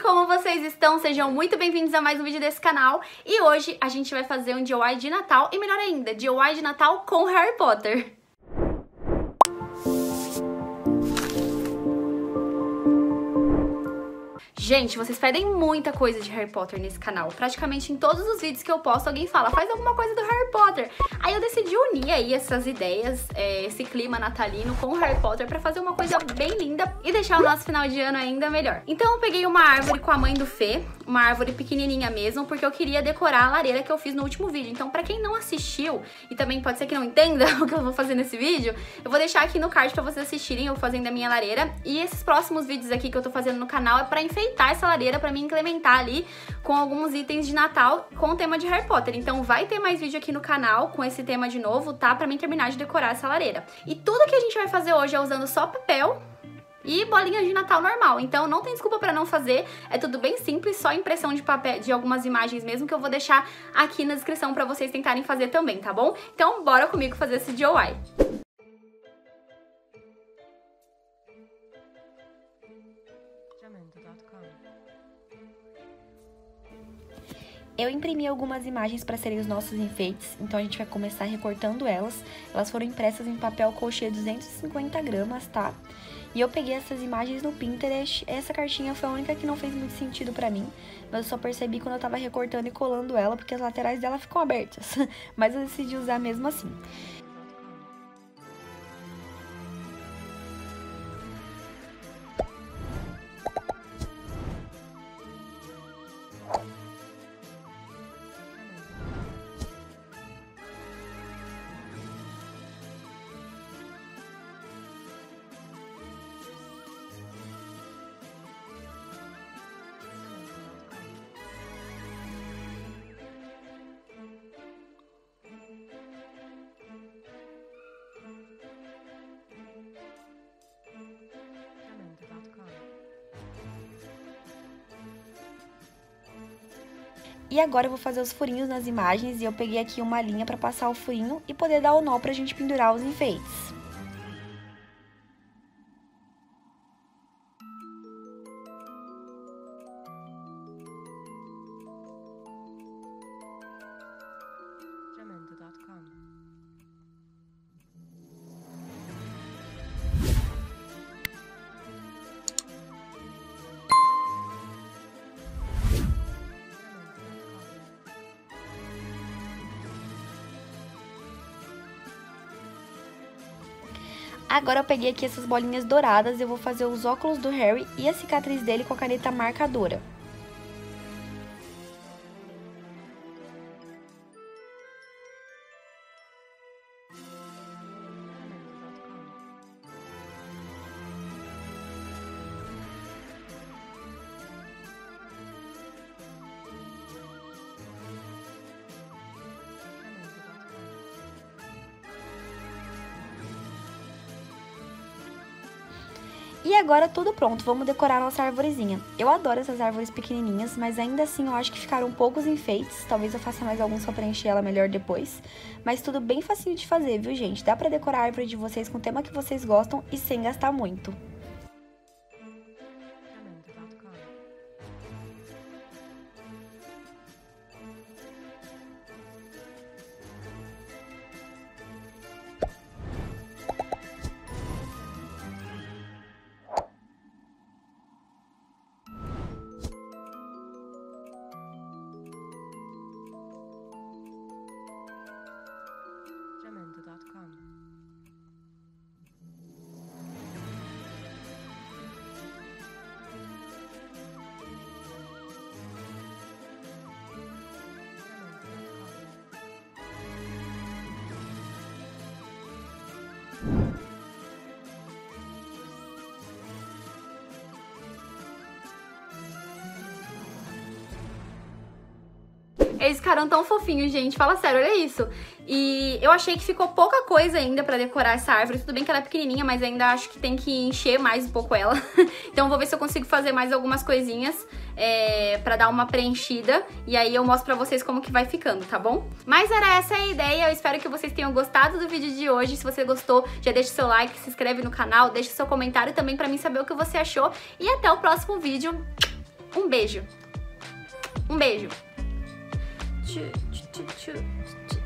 como vocês estão? Sejam muito bem-vindos a mais um vídeo desse canal. E hoje a gente vai fazer um DIY de Natal, e melhor ainda, DIY de Natal com Harry Potter. Gente, vocês pedem muita coisa de Harry Potter nesse canal. Praticamente em todos os vídeos que eu posto, alguém fala, faz alguma coisa do Harry Potter. Aí eu decidi unir aí essas ideias, esse clima natalino com o Harry Potter pra fazer uma coisa bem linda e deixar o nosso final de ano ainda melhor. Então eu peguei uma árvore com a mãe do Fê, uma árvore pequenininha mesmo, porque eu queria decorar a lareira que eu fiz no último vídeo. Então pra quem não assistiu, e também pode ser que não entenda o que eu vou fazer nesse vídeo, eu vou deixar aqui no card pra vocês assistirem eu fazendo a minha lareira. E esses próximos vídeos aqui que eu tô fazendo no canal é pra enfeitar essa lareira, pra mim incrementar ali com alguns itens de Natal com o tema de Harry Potter. Então vai ter mais vídeo aqui no canal com esse tema de novo, tá? Pra mim terminar de decorar essa lareira. E tudo que a gente vai fazer hoje é usando só papel e bolinhas de Natal normal, então não tem desculpa pra não fazer, é tudo bem simples, só impressão de papel, de algumas imagens mesmo, que eu vou deixar aqui na descrição pra vocês tentarem fazer também, tá bom? Então bora comigo fazer esse DIY. Eu imprimi algumas imagens para serem os nossos enfeites, então a gente vai começar recortando elas. Elas foram impressas em papel crochê 250 gramas, tá? E eu peguei essas imagens no Pinterest. Essa cartinha foi a única que não fez muito sentido pra mim, mas eu só percebi quando eu tava recortando e colando ela, porque as laterais dela ficam abertas. Mas eu decidi usar mesmo assim. E agora eu vou fazer os furinhos nas imagens e eu peguei aqui uma linha pra passar o furinho e poder dar o nó pra gente pendurar os enfeites. Agora eu peguei aqui essas bolinhas douradas e eu vou fazer os óculos do Harry e a cicatriz dele com a caneta marcadora. E agora tudo pronto, vamos decorar nossa arvorezinha. Eu adoro essas árvores pequenininhas, mas ainda assim eu acho que ficaram poucos enfeites. Talvez eu faça mais alguns só pra encher ela melhor depois. Mas tudo bem facinho de fazer, viu, gente? Dá pra decorar a árvore de vocês com o tema que vocês gostam e sem gastar muito. Eles ficaram tão fofinhos, gente. Fala sério, olha isso. E eu achei que ficou pouca coisa ainda pra decorar essa árvore. Tudo bem que ela é pequenininha, mas ainda acho que tem que encher mais um pouco ela. Então vou ver se eu consigo fazer mais algumas coisinhas pra dar uma preenchida. E aí eu mostro pra vocês como que vai ficando, tá bom? Mas era essa a ideia. Eu espero que vocês tenham gostado do vídeo de hoje. Se você gostou, já deixa o seu like, se inscreve no canal, deixa o seu comentário também pra mim saber o que você achou. E até o próximo vídeo. Um beijo. Um beijo. Tchu, tchu, tchu, tchu.